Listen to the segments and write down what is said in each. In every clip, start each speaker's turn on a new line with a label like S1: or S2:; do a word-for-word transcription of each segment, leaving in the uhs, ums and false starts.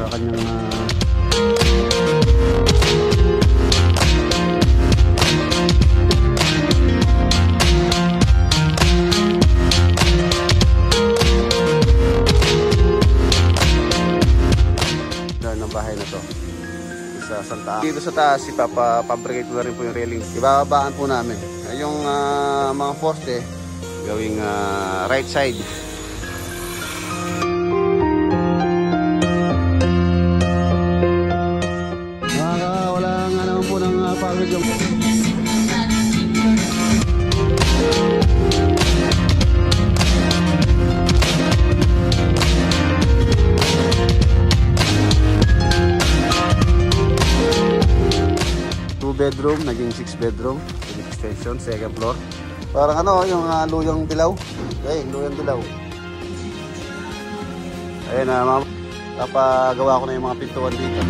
S1: kanyang uh, ng bahay na to sa Santa. Dito sa taas, ipapabricate ko na rin po yung railing. Ibababaan po namin yung uh, mga poste gawing uh, right side. Wala nga naman po ng uh, pagod yung bedroom, naging six bedroom, extension, second floor. Parang ano, yung uh, luyang dilaw. Okay, luyang dilaw. Ayun na, uh, papagawa ko na yung mga pintuan dito.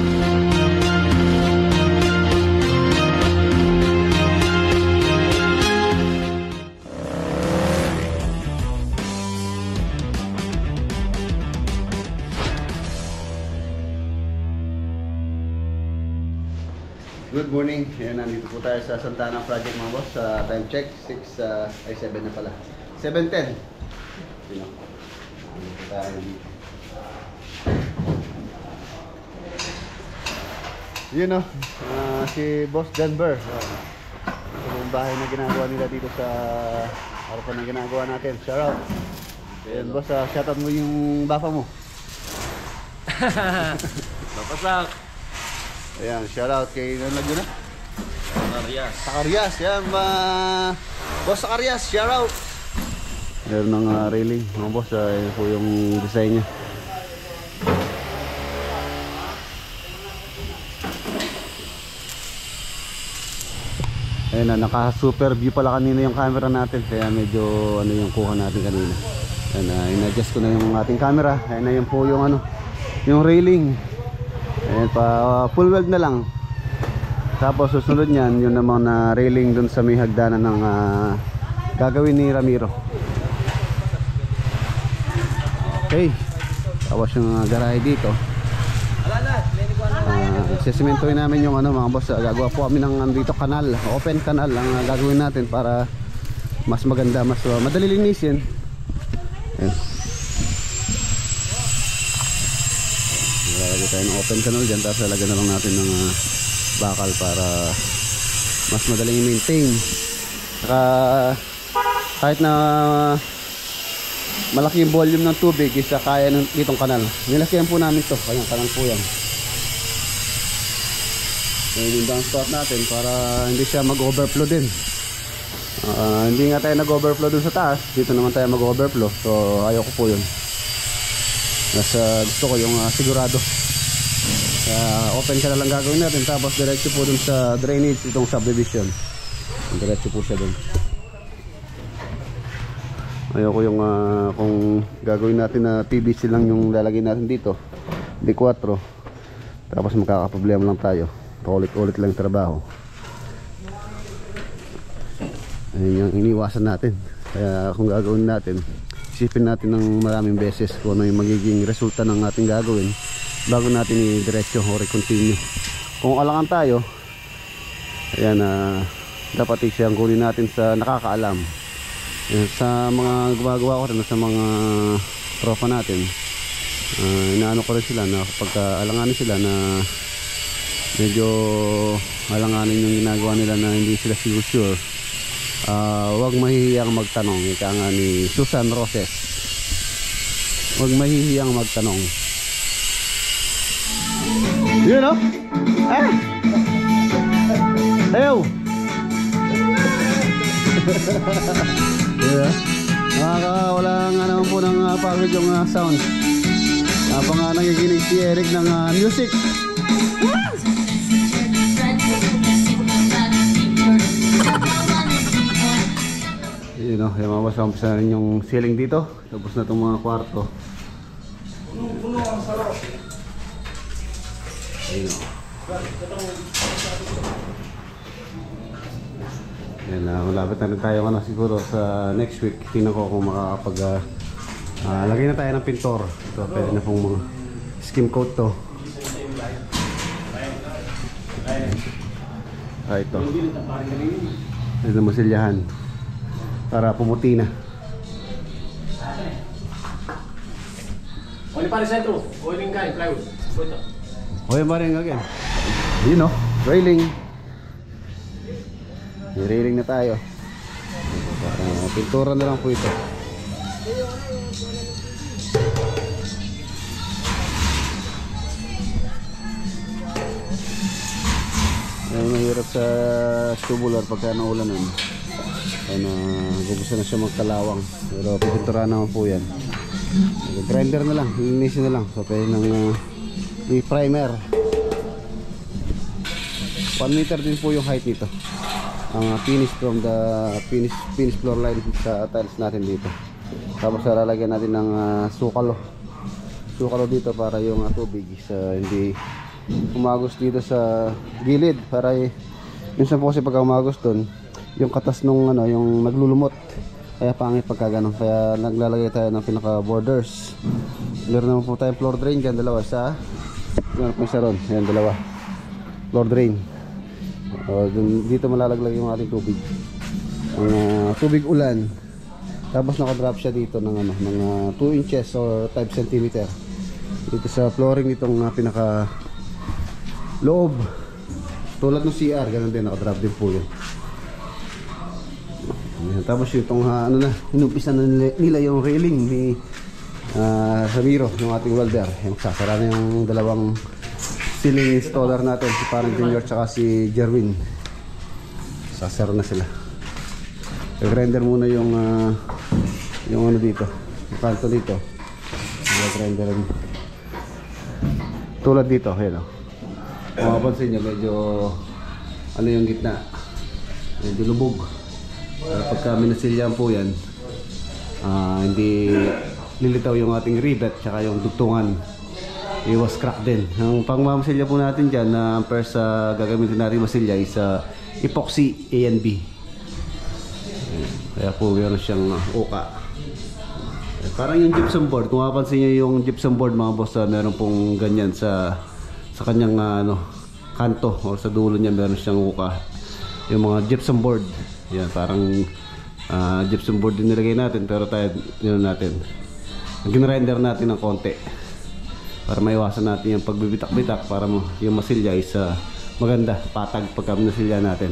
S1: Good morning. Ayan, nandito po tayo sa Santa Ana Project mga boss. Sa uh, time check, six, uh, ay seven na pala. seven ten. You know. Nandito tayo dito. You know, uh, si Boss Denver. Uh, ito yung bahay na ginagawa nila dito sa harapan na ginagawa natin. Shout out. Ayan boss, uh, shout out mo yung bapa mo.
S2: Papasak.
S1: Ayan, shout out kay Nanlag yun na?
S2: Sakarias.
S1: Sakarias, yan ba? Boss Sakarias, shout out! Meron ng uh, railing, mga boss, uh, yun po yung design nya. Ayan na, naka super view pala kanina yung camera natin. Kaya medyo ano yung kuha natin kanina. Ayan, uh, in-adjust ko na yung ating camera. Ayan na yun po yung ano, yung railing. Ayan pa, uh, full weld na lang. Tapos susunod nyan, yun namang na railing dun sa may hagdanan ng uh, gagawin ni Ramiro. Okay, tapos yung uh, garahe dito. uh, Sesimentoin namin yung ano mga boss. uh, Gagawa po kami ng dito kanal, open kanal ang uh, gagawin natin para mas maganda, mas uh, madali linisin. Ayan. Lalagay tayo ng open canal dyan, tapos lalagyan na lang natin ng uh, bakal para mas madaling i-maintain. Saka kahit na uh, malaki yung volume ng tubig, isa kaya ng itong kanal. Nilakyan po namin to, kanyang kanal po yan. Ngayon yung downspout natin para hindi siya mag-overflow din. uh, Hindi nga tayo nag-overflow dun sa taas, dito naman tayo mag-overflow. So ayoko po yun. Nasa gusto ko yung uh, sigurado. uh, Open ka na lang gagawin natin. Tapos diretso po dun sa drainage itong subdivision. Diretso po siya dun. Ayoko yung uh, kung gagawin natin na P V C lang yung lalagay natin dito, D four, tapos magkakaproblema lang tayo. Paulit-ulit lang trabaho. Ayun yung iniwasan natin. Kaya kung gagawin natin, isipin natin ng maraming beses kung ano yung magiging resulta ng ating gagawin bago natin i-diretso or i-continue. Kung alangan tayo, ayan, uh, dapat siyang kunin natin sa nakakaalam. Ayan, sa mga gumagawa ko rin, sa mga tropa natin, uh, inaano ko rin sila na kapag uh, alanganin sila na medyo alanganin yung ginagawa nila na hindi sila sure. Uh, huwag mahihiyang magtanong. Ika nga ni Susan Roses, huwag mahihiyang magtanong. Yun o? Ah! Ayaw! Yeah. Nakakawala nga naman po ng uh, pagod yung uh, sound. Habang nga nagiginig si Eric ng uh, music. You know, yung mga basta umpisa na rin yung ceiling dito. Tapos na itong mga kwarto. Ayun o. Yan, uh, malapit na rin tayo ano, siguro sa next week. Tingnan ko kung makakapag uh, uh, lagay na tayo ng pintor. Ito, pwede na pong mga skim coat to. Ah, ito. Ito na masilyahan. Para pumuti na.
S3: Oli pari sentro, oiling kain, plywood. Ito.
S1: Okay, maring again. Yun o, railing. May railing na tayo. Uh, pintura na lang po ito. Ay, mahirap sa tubular pagka naulanan. Ay na, gusto na siya magkalawang. Pero pipintura naman po yan. Grinder na lang, linisin na lang. So, pwede ng uh, i-primer. one meter din po yung height nito. Ang uh, finish from the finish, finish floor line sa tiles natin dito. Tapos lalagyan natin ng uh, sukalo. Sukalo dito para yung uh, tubig sa hindi umagos dito sa gilid. Para eh, minsan po kasi pagka umagos doon, yung katas nung ano, yung naglulumot. Kaya pangit pagka ganun. Kaya naglalagay tayo ng pinaka borders. Meron naman po tayong floor drain dyan, dalawa sa meron po isa ron, yan dalawa floor drain. O, dun, dito malalaglag yung ating tubig, ang uh, tubig ulan. Tapos nakadrop siya dito ng ano, ng uh, two inches or five centimeter dito sa flooring nitong uh, pinaka loob. Tulad ng C R, ganun din, nakadrop din po yun. Ayan, tapos itong uh, ano na, inumpisa na nila, nila yung railing ni uh, Ramiro, ng ating welder. Ayan, sasara na yung dalawang ceiling installer natin, si Parang Junior tsaka si Jerwin. Sasara na sila. I-grinder muna yung uh, yung ano dito, yung kanto dito. I-grinder tulad dito, ayan o. Kung mapapansin nyo, medyo ano yung gitna, medyo lubog. Uh, pagka minasilyan po yan, uh, hindi lilitaw yung ating rivet tsaka yung dugtungan, iwas crack din. Ang pangmamasilya po natin dyan na uh, first uh, gagamitin natin masilya is uh, epoxy A and B. Kaya po meron siyang uh, uka. Eh, parang yung gypsum board, kung mapapansin nyo yung gypsum board mga boss, uh, meron pong ganyan sa sa kanyang uh, ano, kanto o sa dulo niya, meron siyang uka. Yung mga gypsum board yan, parang uh, gypsum board din nilagay natin, pero tayo yun natin, ginrender natin ng konti para maiwasan natin yung pagbibitak-bitak, para mo, yung masilya is uh, maganda, patag pagka nasilya natin.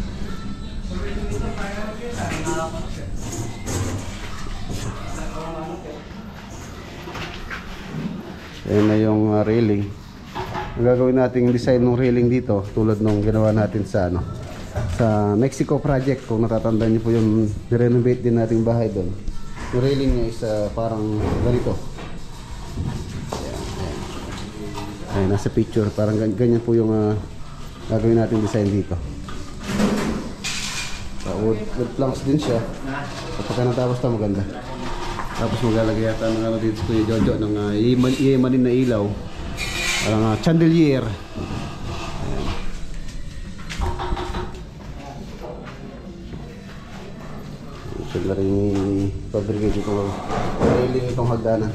S1: Ayan na yung uh, railing. Ang gagawin natin yung design ng railing dito, tulad nung ginawa natin sa ano, sa Mexico project. Kung natatandaan niyo po yung renovate din nating bahay doon, yung railing niya is uh, parang ganito. Ayan, ayan. Ayan, nasa picture, parang ganyan po yung uh, gagawin natin design dito. So, wood, wood planks din siya. Kapag natapos ito, maganda. Tapos maglalagay yata ng ano dito sa Jojo ng uh, iimanin na ilaw, parang uh, chandelier. Sila rin i-fabricate itong railing, itong hagdanan.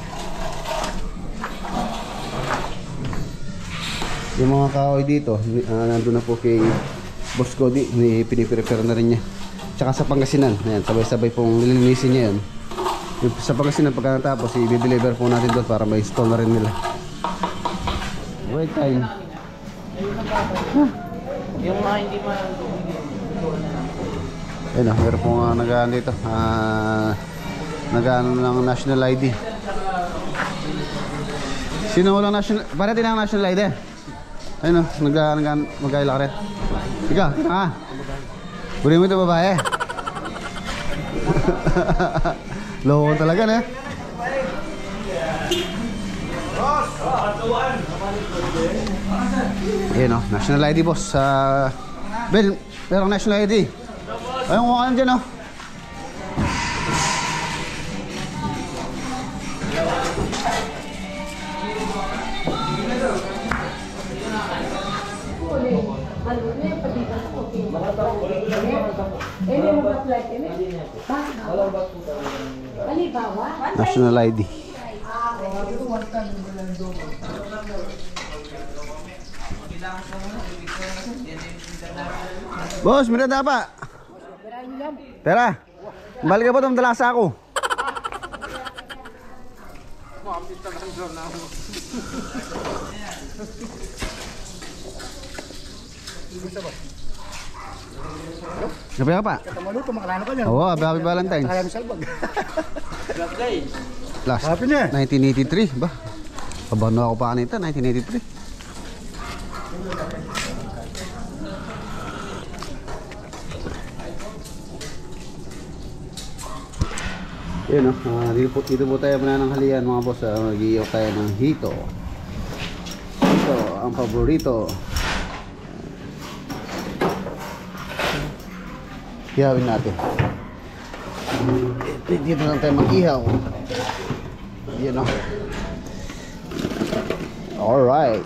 S1: Yung mga kahoy dito, uh, nandun na po kay Boss Cody, piniprepare na rin niya. Tsaka sa Pangasinan, ayan, sabay-sabay pong nilinisin niya yan. Sa Pangasinan, pagka natapos, i-deliver po natin doon para ma-install na rin nila. Wait time. Huh?
S3: Yung mga hindi ma...
S1: Ayun o, meron pong uh, nag-ano dito, uh, nag-ano ng national I D. Sino walang national, para din ang national I D? Ayun o, nag-aila ka rin. Ikaw, kita ka. Buri mo ito babae. Loko talaga na. Ayun o, national I D boss. uh, Ben, merong national I D. Ayun, kung ano dyan o. National I D. Boss, mirada pa. Tara. Balik ka ba itong dalasa ako? Gabi ka pa?
S4: Maluto, makalano ka niya.
S1: Oo, happy Valentine's.
S4: Kaya mo salbag.
S1: Last,
S4: Happy na eh.
S1: nineteen eighty-three ba? Pabano ako pa kanita, nineteen eighty-three. Yun o, uh, dito, po, dito po tayo manananghalian mga boss. Uh, Mag-iiyaw tayo ng hito. Hito, ang paborito. Ihawin natin. Dito lang tayo mag-ihaw. Yun o. Alright.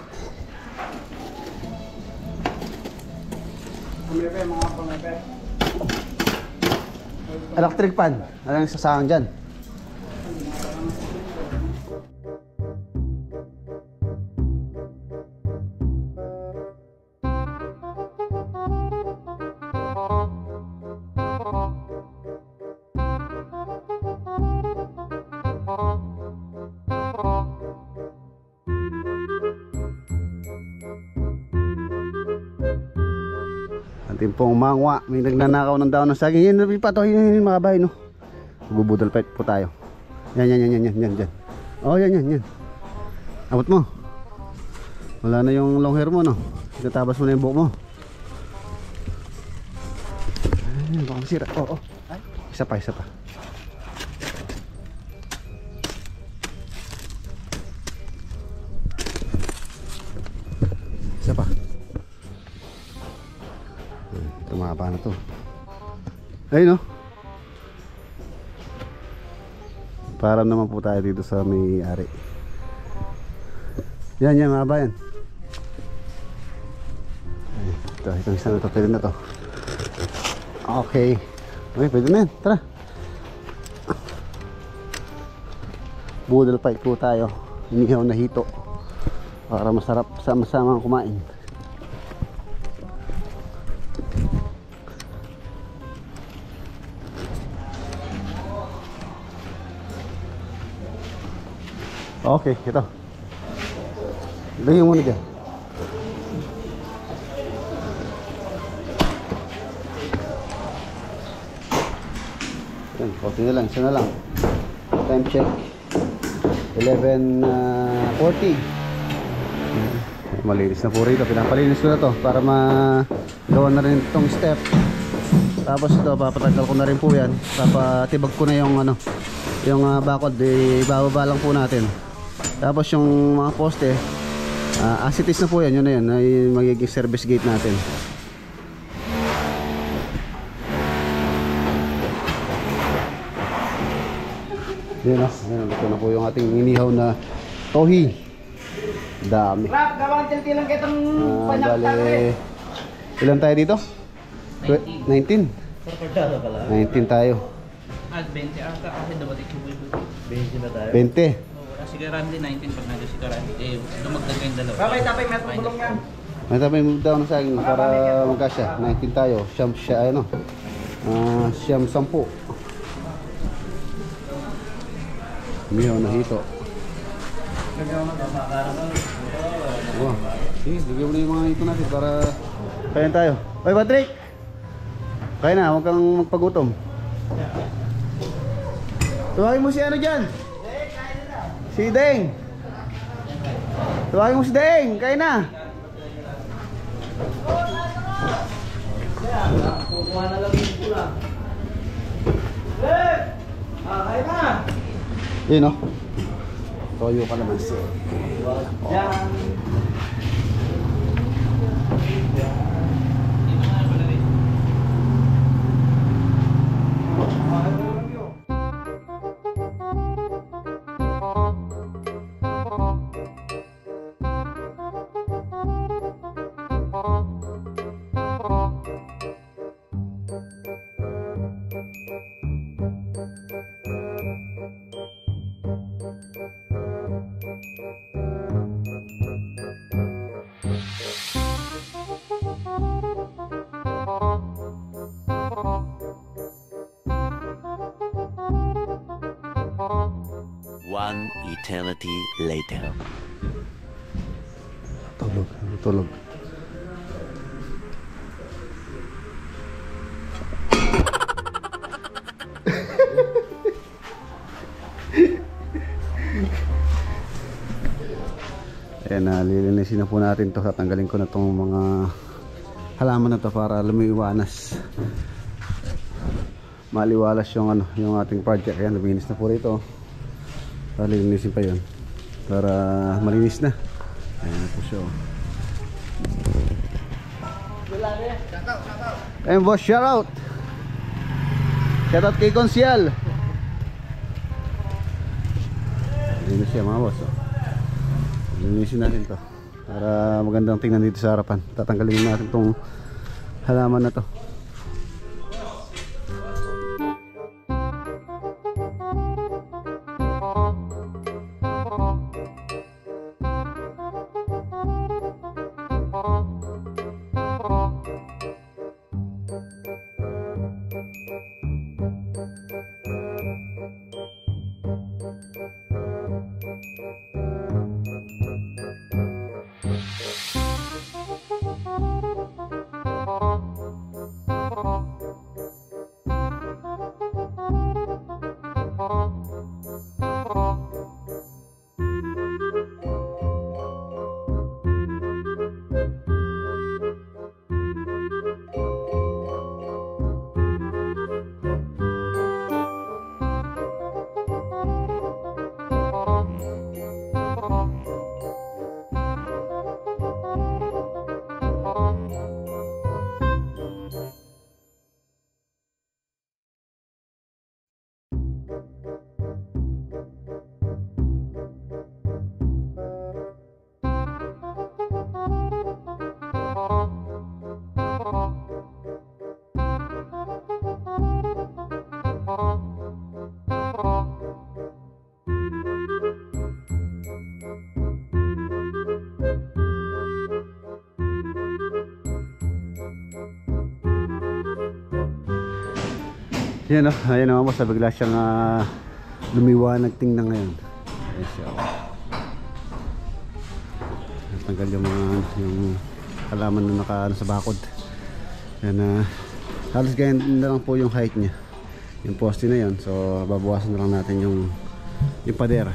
S1: Electric pan. Ano yung sasahang dyan? Ating pong mangwa, may nagnanakaw ng daon ng saging. Yan, pato, yun, yun, mga bahay, no? Bubudol pa po tayo. Yan, yan, yan, yan, yan, yan, yan. Oh, yan, yan, yan. Abot mo. Wala na yung long hair mo, no? Itatabas mo na yung buhok mo. Ay, baka masira. Oo, oh, oh. Isa pa, isa pa. Isa pa. Tumaba na to. Ayun, no? Para naman po tayo dito sa may-ari. Yan, yan, mahaba yan. Ay, ito, itong isa na to, pwede na to. Okay. Okay, pwede na yan, tara. Budal fight po tayo. Inihaw na hito. Para masarap sama-sama kumain. Okay, ito. Lagyan mo na dyan. Yan, konti na lang, isa na lang. Time check eleven forty. Malinis na po rito. Pinapalinis ko na to para magawa na rin itong step. Tapos ito, papatagal ko na rin po yan. Papatibag ko na yung ano, yung uh, bakod, ibababa lang po natin. Tapos yung mga poste, uh, as it is na po yan, yun na yan, ay magiging service gate natin. Yan o, yan, ito na po yung ating inihaw na tohi. Dami.
S4: Rap, gawang tiltilang kitang
S1: Uh,
S4: panyak
S1: bale, ilan tayo dito? nineteen. nineteen tayo.
S3: At twenty ata kasi dumating si Buy.
S2: twenty na tayo.
S1: twenty.
S3: Oo, si Karandi nineteen pag nandun si Karandi. Eh, dumagdag yung dalawa.
S4: Babay, tapay, may tulong yan.
S1: May tapay move down na sa akin para magkasya. nineteen tayo. Siyam siya, ano. Uh, siyam sampu. Mihaw na hito. Wow. Sige, bigyan mo na yung mga hito natin para kain tayo. Oy, Patrick! Kain na, huwag kang magpagutom. Tuwagin mo si ano dyan? Si Deng. Tuwagin mo si Deng, kain na.
S3: Kukuha na lang yung pula. Eh! Ah, kain na!
S1: Yun o. Toyo ka naman siya.
S3: Diyan!
S5: Thank you. One eternity later.
S1: Tulog, tulog. Ayan na, lilinisin na po natin to. Tatanggalin ko na tong mga halaman na to para lumiwanas, maliwalas yung ano, yung ating project. Ayan, luminis na po rito. Lilinisin pa yun para malinis na. Ayan na po siya. Ayan boss, shout out. Shout out kay Konsyal. Linis siya mga boss. Lilinisin natin to para magandang tingnan dito sa harapan. Tatanggalin natin tong halaman na to. Yan o, oh, ayan naman boss, bigla siyang uh, lumiwanag tingnan ngayon. Ayan siya. Tanggal yung mga yung halaman na naka ano, sa bakod. Yan na uh, halos ganyan na lang po yung height niya, yung poste na yun. So babawasan na lang natin yung yung pader.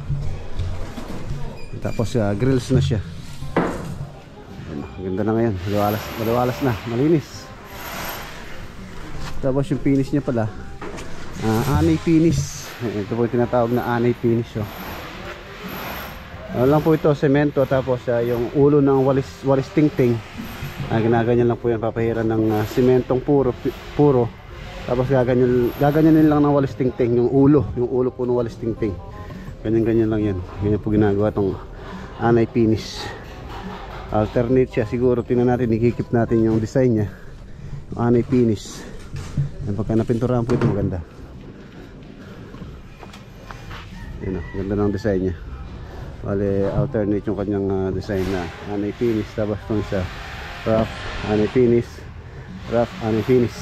S1: Tapos uh, grills na siya. Ayan, ganda na ngayon, maliwalas, maliwalas na, malinis. Tapos yung finish niya pala, uh, anay finish. Ito po yung tinatawag na anay finish. Oh. Ano lang po ito, semento. Tapos uh, yung ulo ng walis, walis ting-ting, uh, ginaganyan lang po yan, papahiran ng uh, sementong puro, puro. Tapos gaganyan, gaganyanin lang ng walis ting-ting yung ulo, yung ulo po ng walis ting-ting. Ganyan-ganyan lang yan. Ganyan po ginagawa itong anay finish. Alternate siya siguro. Tingnan natin, ikikip natin yung design niya, yung anay finish. Yan, pagka napinturahan po ito maganda. Yan o, ganda ng design niya. Bale, alternate yung kanyang uh, design na anay finish. Tapos itong isa, rough, anay finish, rough, anay finish.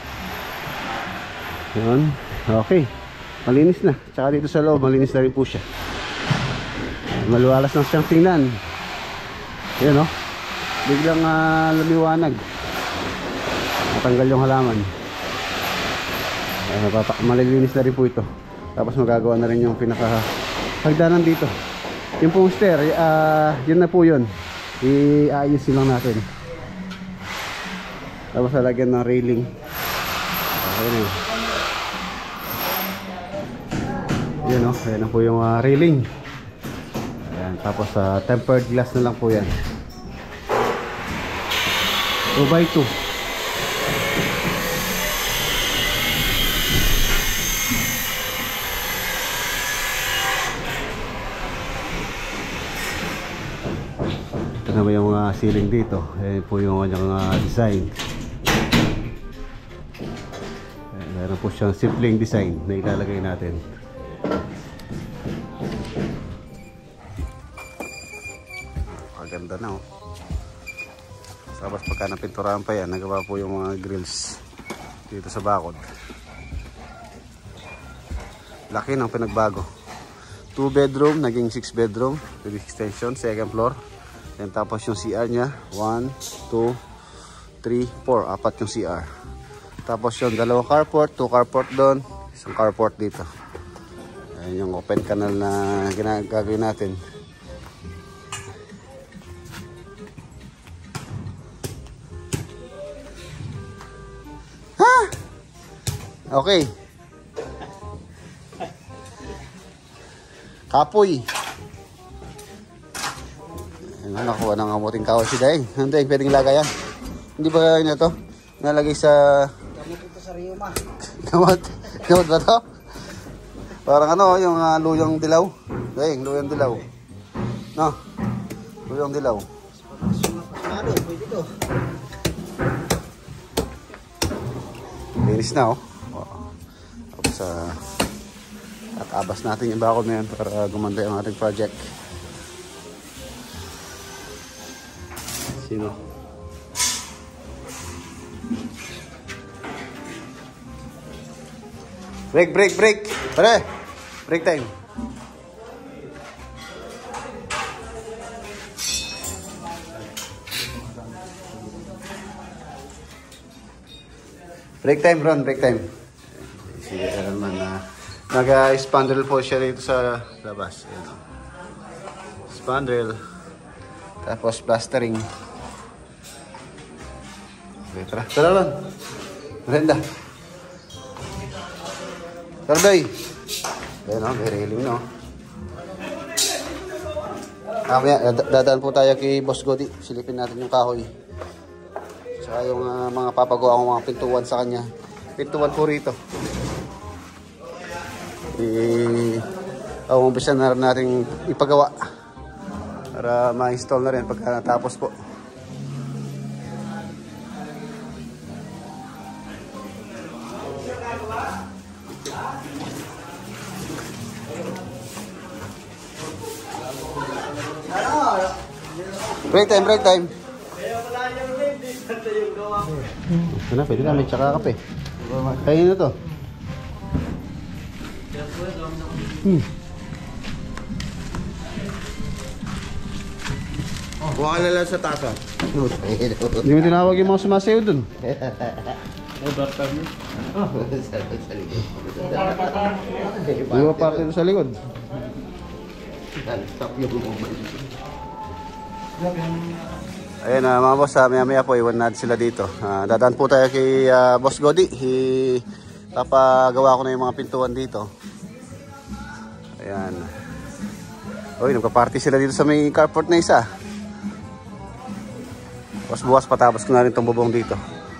S1: Yan, okay. Malinis na. Tsaka dito sa loob, malinis na rin po siya. Maluwalas lang siyang tingnan. Yan o, biglang uh, lumiwanag. Natanggal yung halaman. Uh, malilinis na rin po ito. Tapos magagawa na rin yung pinaka hagdanan dito. Yung pong stair, uh, yun na po yun. I-ayusin lang natin. Tapos lalagyan ng railing. Ayun o. Yun o, ayan na po yung uh, railing. Ayan, tapos uh, tempered glass na lang po yan. two by two. Ito naman yung uh, ceiling dito. Ayan po yung kanyang uh, design. Ayan, meron po siyang simpleng design na ilalagay natin. Maganda na oh. Tapos pagka napinturahan pa yan, nagawa po yung mga grills dito sa bakod. Laki ng pinagbago. two bedroom, naging six bedroom with extension, second floor. Then tapos yung C R niya, one, two, three, four, apat yung C R. Tapos yung dalawang carport, two carport doon, isang carport dito. Ayan yung open canal na ginagagawin natin. Ha? Okay. Kapoy. Ayan, nakuha ng amuting kahoy si Daeng. Ano Daeng, pwedeng ilagay yan? Hindi ba yun ito? Nalagay sa...
S4: Gamot ito sa Rio, ma.
S1: Gamot? Gamot ba ito? Parang ano, yung uh, luyang dilaw. Daeng, luyang dilaw. No? Luyang dilaw.
S4: Ano, pwede ito.
S1: Linis na, oh. Tapos, uh, at-abas natin yung bakod na yan para gumanda yung ating project. Sino? Break, break, break! Pare! Break time! Break time, Ron, break time. Sige, ano naman na. Nag-spandrel po siya dito sa labas. Ayan. Spandrel. Tapos plastering. Okay, tara. Tara lang. Merenda. Tarday. Ayan o, may railing no. Mamaya, dadaan po tayo kay Boss Godi. Silipin natin yung kahoy. Saka yung uh, mga papagawa kong mga pintuan sa kanya. Pintuan po rito. I oh, umpisa na rin natin ipagawa para ma-install na rin pagka natapos po. Break time, break time. Ano, pwede na, may tsaka kape. Kain na to. Hmm.
S4: Buka na lang sa tasa.
S1: Hindi mo tinawag yung mga sumasayo dun. Di ba parte doon sa likod? Ayan uh, mga boss, uh, maya maya po iwan natin sila dito. uh, Dadaan po tayo kay uh, Boss Godi. Hi, papagawa ko na yung mga pintuan dito. Ayan. Uy, nagpa-party sila dito sa may carport na isa. Tapos bukas patapos ko na rin itong bubong dito.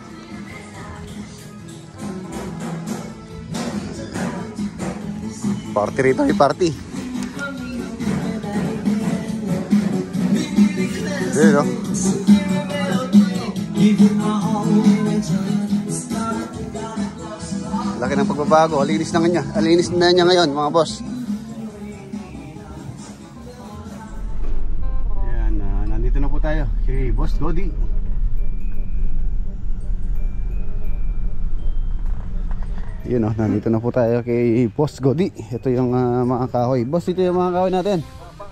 S1: Party rito, may party. Ayan o. Laki ng pagbabago. Alinis na niya. Alinis na niya ngayon mga boss. Ayan, uh, nandito na po tayo kay Boss Godi. Yun o, nandito na po tayo kay Boss Godi. Ito yung uh, mga kahoy. Boss, ito yung mga kahoy natin.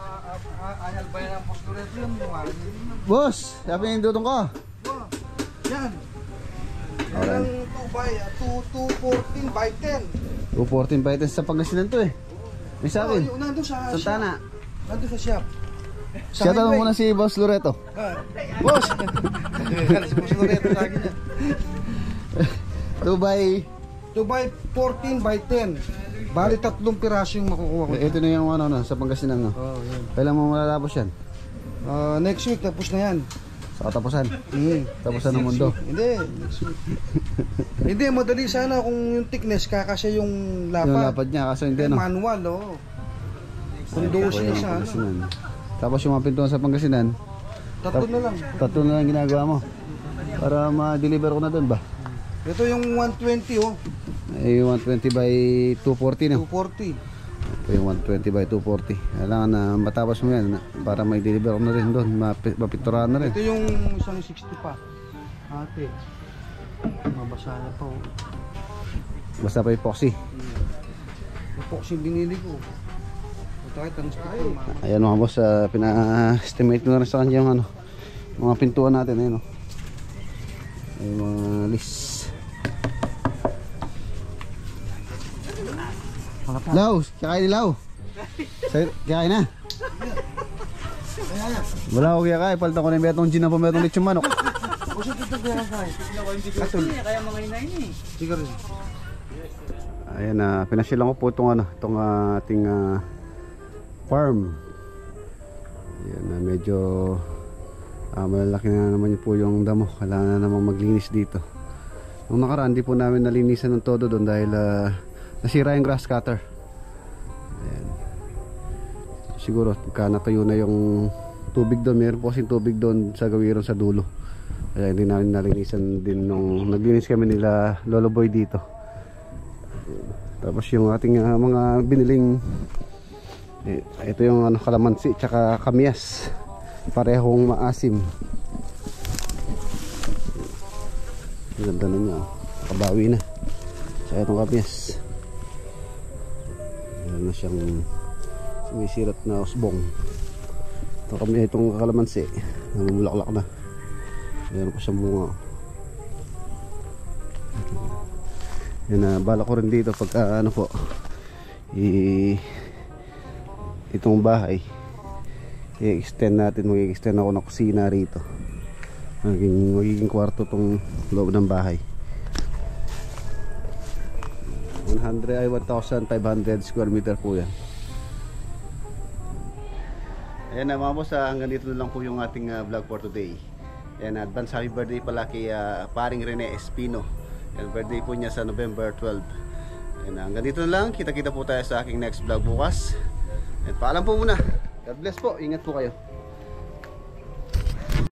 S1: Boss, sabi yung dudong ko.
S4: Yan. Yan two fourteen by ten.
S1: two fourteen by ten sa Pangasinan to eh. May sa akin.
S4: Oh, nandun sa
S1: Santana.
S4: shop. Nandun sa shop.
S1: Siya tanong muna si Boss Loreto.
S4: Ah, boss! Si Boss Loreto sa akin yan.
S1: two by
S4: two by fourteen by ten. Bali tatlong piraso yung makukuha ko.
S1: Ito na yung ano, no, sa Pangasinan no.
S4: Oh, yan.
S1: Kailan mo malalapos yan?
S4: Uh, next week tapos na yan.
S1: Sa katapusan.
S4: Mm.
S1: Tapusan ng mundo.
S4: Hindi, next week. Hindi, madali sana kung yung thickness kakasya yung lapad.
S1: Yung lapad niya kaso hindi
S4: Yung
S1: no.
S4: manual, oh. Kundusin na
S1: Ayan,
S4: sana.
S1: Pangasinan. Tapos yung mga pintuan sa Pangasinan,
S4: Tatlo na lang.
S1: tatlo na lang ginagawa mo. Para ma-deliver ko na doon ba?
S4: Ito yung one twenty, oh.
S1: Eh, one twenty by two forty no.
S4: two forty.
S1: Ito yung one twenty by two forty. Kailangan na matapos mo yan para may deliver ko na rin doon. Mapinturahan na rin.
S4: Ito yung isang sixty pa. Ate. Mabasa na pa, oh.
S1: Basta pa epoxy.
S4: Hmm. Epoxy binili ko. Ito Kahit ang speed ng mama.
S1: Ayan mga boss, uh, pina-estimate ko na rin sa kanya yung ano, mga pintuan natin. Ayun, oh. Ay, mga list. Law, kakain ni Law. Kakain na. Wala ko kaya kaya, palitan ko na yung metong gin na po metong lechong manok.
S3: Kaya mga inayin eh.
S4: Siguro.
S1: Ayan na, uh, pinasyalan ko po itong ano, itong uh, ating uh, farm. Ayan na, uh, medyo uh, malalaki na naman po yung damo. Kailangan na naman maglinis dito. Nung nakaraan, di po namin nalinisan ng todo doon dahil uh, nasira yung grass cutter. Ayan. Siguro, pagka natuyo na yung tubig doon, meron po kasing tubig doon sa gawiron sa dulo. Kaya hindi namin nalinisan din nung naglinis kami nila Lolo Boy dito. Tapos yung ating uh, mga biniling eh, ito yung ano, kalamansi tsaka kamyas, parehong maasim. Ganda na niya, nakabawi na. Tsaka itong kamyas, meron na siyang sumisirat na usbong. Ito kami, itong kalamansi namumulaklak na, meron pa siyang bunga. Yan na, uh, bala ko rin dito pag uh, ano po i itong bahay i-extend natin, mag-extend ako ng kusina rito, magiging, magiging kwarto tong loob ng bahay. one hundred ay one thousand five hundred square meter po yan. Ayan na mga boss, uh, hanggang dito na lang po yung ating uh, vlog for today. Ayan, advance happy birthday pala kay uh, paring Rene Espino. Yung birthday po niya sa November twelve. And hanggang dito na lang. Kita-kita po tayo sa aking next vlog bukas. And paalam po muna. God bless po. Ingat po kayo.